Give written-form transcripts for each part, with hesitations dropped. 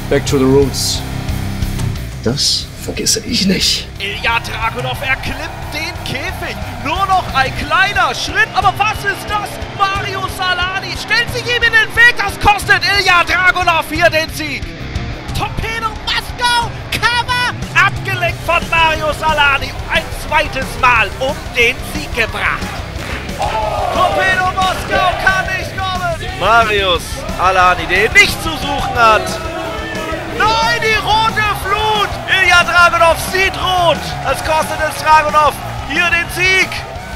Back to the roots. Das vergesse ich nicht. Ilja Dragunov erklimmt den Käfig. Nur noch ein kleiner Schritt. Aber was ist das? Marius Al-Ani stellt sich ihm in den Weg. Das kostet Ilja Dragunov hier den Sieg. Torpedo Moskau. Cover. Abgelenkt von Marius Al-Ani. Ein zweites Mal um den Sieg gebracht. Torpedo Moskau kann nicht kommen. Marius Al-Ani, der nicht zu suchen hat. Nein, die rote Flut! Ilja Dragunov sieht rot! Es kostet es Dragunov hier den Sieg!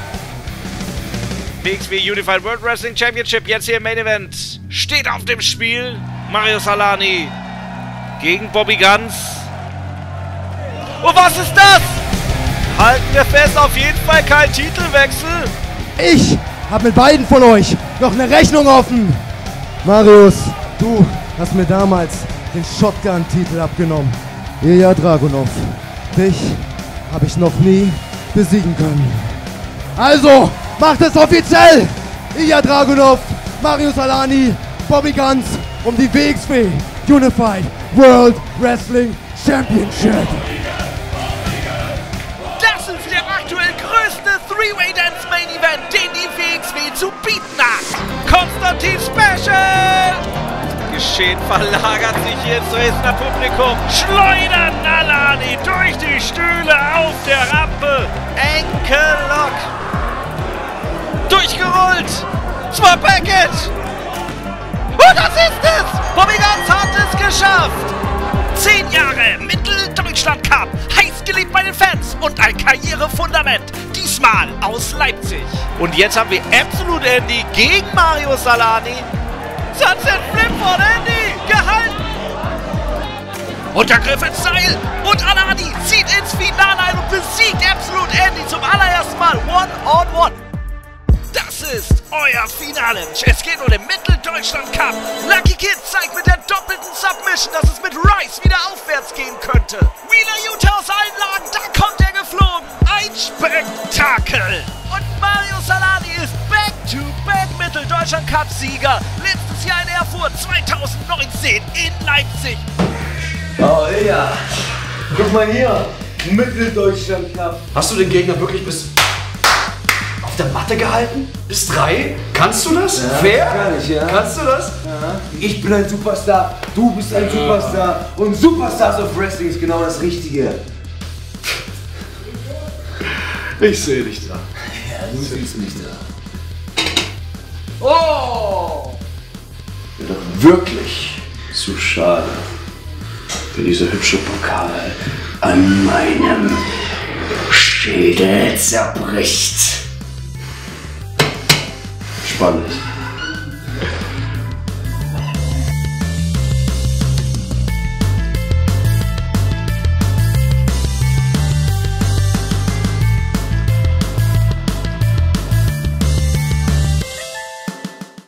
WXW Unified World Wrestling Championship jetzt hier im Main Event. Steht auf dem Spiel. Marius Al-Ani gegen Bobby Guns. Und was ist das? Halten wir fest, auf jeden Fall kein Titelwechsel. Ich habe mit beiden von euch noch eine Rechnung offen. Marius, du hast mir damals den Shotgun-Titel abgenommen. Ilja Dragunov, dich habe ich noch nie besiegen können. Also, macht es offiziell! Ilja Dragunov, Marius Al-Ani, Bobby Guns um die WXW Unified World Wrestling Championship. Das ist der aktuell größte Three-Way-Dance-Main-Event, den die WXW zu bieten hat. Konstantin Special! Geschehen verlagert sich hier ins Dresdner Publikum. Schleudern Al-Ani durch die Stühle auf der Rampe. Enkellock. Durchgerollt. Swap Package. Und das ist es. Bobby Guns hat es geschafft. 10 Jahre Mitteldeutschland Cup. Heiß geliebt bei den Fans und ein Karrierefundament. Diesmal aus Leipzig. Und jetzt haben wir Absolute Andy gegen Marius Al-Ani. Sunset Flip von Andy! Gehalten! Untergriff ins Seil! Und Al-Ani zieht ins Finale ein und besiegt Absolute Andy zum allerersten Mal One-on-One. Das ist euer Finale. Es geht um den Mitteldeutschland Cup. Lucky Kid zeigt mit der doppelten Submission, dass es mit Rice wieder aufwärts gehen könnte. Wheeler Utah aus allen Lagen, da kommt er geflogen. Ein Spektakel. Und Marius Al-Ani ist Back-to-Back Mitteldeutschland Cup Sieger. Letztes Jahr in Erfurt, 2019 in Leipzig. Oh ja, guck mal hier, Mitteldeutschland Cup. Hast du den Gegner wirklich bis auf der Matte gehalten? Bis 3? Kannst du das? Ja, Fair? kann ich, ja. Kannst du das? Ja. Ich bin ein Superstar, du bist ein Superstar und Superstars of Wrestling ist genau das Richtige. Ich sehe dich da. Ja, du siehst mich da. Oh! Wäre doch wirklich zu schade, wenn dieser hübsche Pokal an meinem Schädel zerbricht. Spannend.